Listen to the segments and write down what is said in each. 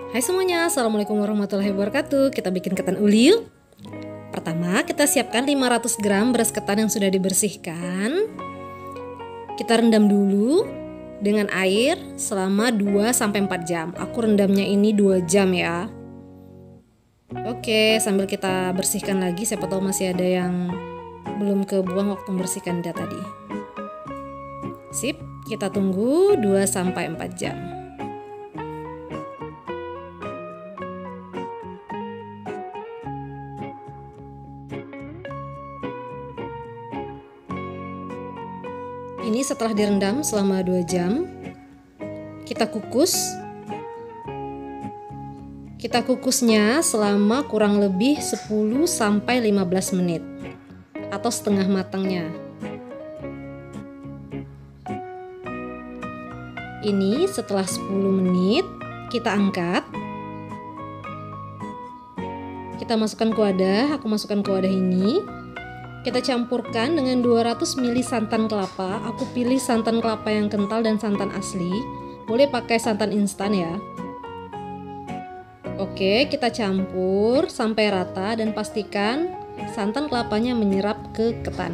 Hai semuanya, Assalamualaikum warahmatullahi wabarakatuh. Kita bikin ketan uli yuk. Pertama, kita siapkan 500 gram beras ketan yang sudah dibersihkan. Kita rendam dulu dengan air selama 2-4 jam. Aku rendamnya ini 2 jam ya. Oke, sambil kita bersihkan lagi, siapa tahu masih ada yang belum kebuang waktu membersihkan dia tadi. Sip, kita tunggu 2-4 jam. Ini setelah direndam selama 2 jam, kita kukus. Kita kukusnya selama kurang lebih 10-15 menit atau setengah matangnya. Ini setelah 10 menit kita angkat. Kita masukkan ke wadah, aku masukkan ke wadah ini. Kita campurkan dengan 200 ml santan kelapa. Aku pilih santan kelapa yang kental dan santan asli. Boleh pakai santan instan ya. Oke, kita campur sampai rata dan pastikan santan kelapanya menyerap ke ketan.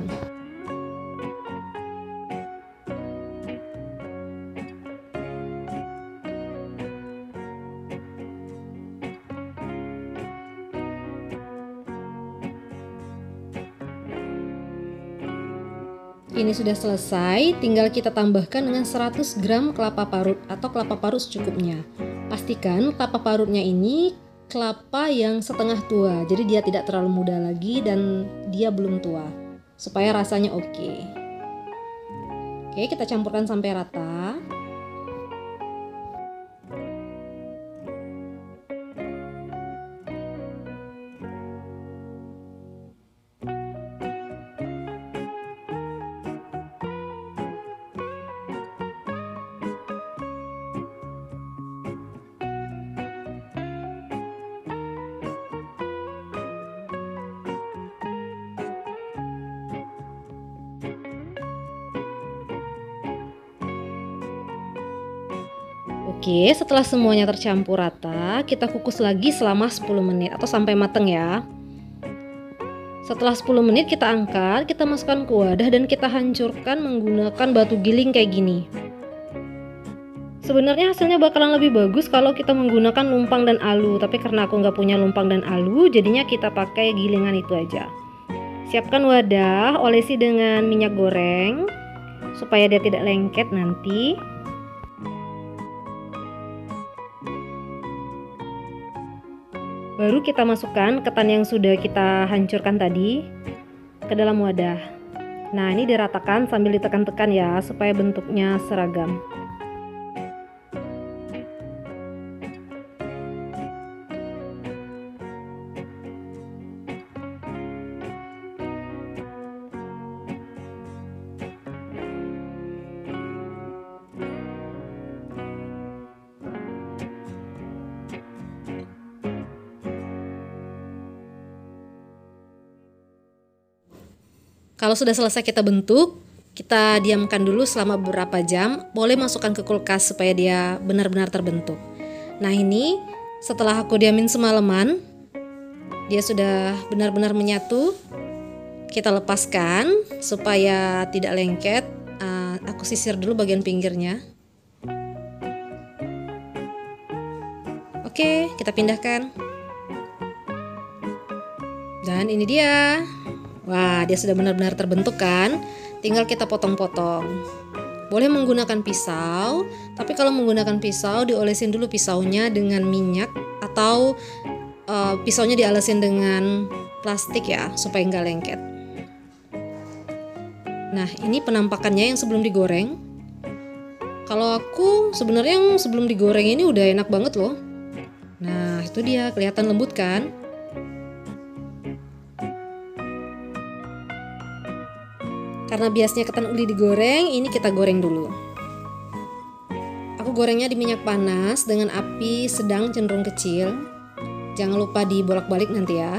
Ini sudah selesai, tinggal kita tambahkan dengan 100 gram kelapa parut atau kelapa parut secukupnya. Pastikan kelapa parutnya ini kelapa yang setengah tua, jadi dia tidak terlalu muda lagi dan dia belum tua, supaya rasanya oke. Oke, kita campurkan sampai rata. Oke, setelah semuanya tercampur rata, kita kukus lagi selama 10 menit atau sampai matang ya. Setelah 10 menit kita angkat, kita masukkan ke wadah dan kita hancurkan menggunakan batu giling kayak gini. Sebenarnya hasilnya bakalan lebih bagus kalau kita menggunakan lumpang dan alu, tapi karena aku nggak punya lumpang dan alu, jadinya kita pakai gilingan itu aja. Siapkan wadah, olesi dengan minyak goreng supaya dia tidak lengket nanti. Baru kita masukkan ketan yang sudah kita hancurkan tadi ke dalam wadah. Nah, ini diratakan sambil ditekan-tekan ya supaya bentuknya seragam. Kalau sudah selesai kita bentuk, kita diamkan dulu selama beberapa jam. Boleh masukkan ke kulkas supaya dia benar-benar terbentuk. Nah, ini setelah aku diamin semalaman, dia sudah benar-benar menyatu. Kita lepaskan supaya tidak lengket. Aku sisir dulu bagian pinggirnya. Oke, kita pindahkan. Dan ini dia. Wah, dia sudah benar-benar terbentuk kan? Tinggal kita potong-potong. Boleh menggunakan pisau, tapi kalau menggunakan pisau diolesin dulu pisaunya dengan minyak atau pisaunya dialesin dengan plastik ya, supaya nggak lengket. Nah, ini penampakannya yang sebelum digoreng. Kalau aku sebenarnya yang sebelum digoreng ini udah enak banget loh. Nah, itu dia, kelihatan lembut kan? Karena biasanya ketan uli digoreng, ini kita goreng dulu. Aku gorengnya di minyak panas dengan api sedang cenderung kecil. Jangan lupa dibolak-balik nanti ya.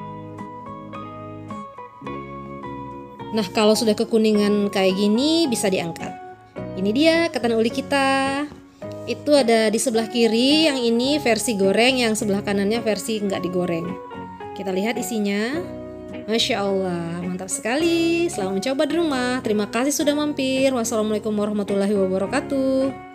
Nah, kalau sudah kekuningan kayak gini bisa diangkat. Ini dia ketan uli kita. Itu ada di sebelah kiri, yang ini versi goreng, yang sebelah kanannya versi nggak digoreng. Kita lihat isinya. Masya Allah, mantap sekali. Selamat mencoba di rumah. Terima kasih sudah mampir. Wassalamualaikum warahmatullahi wabarakatuh.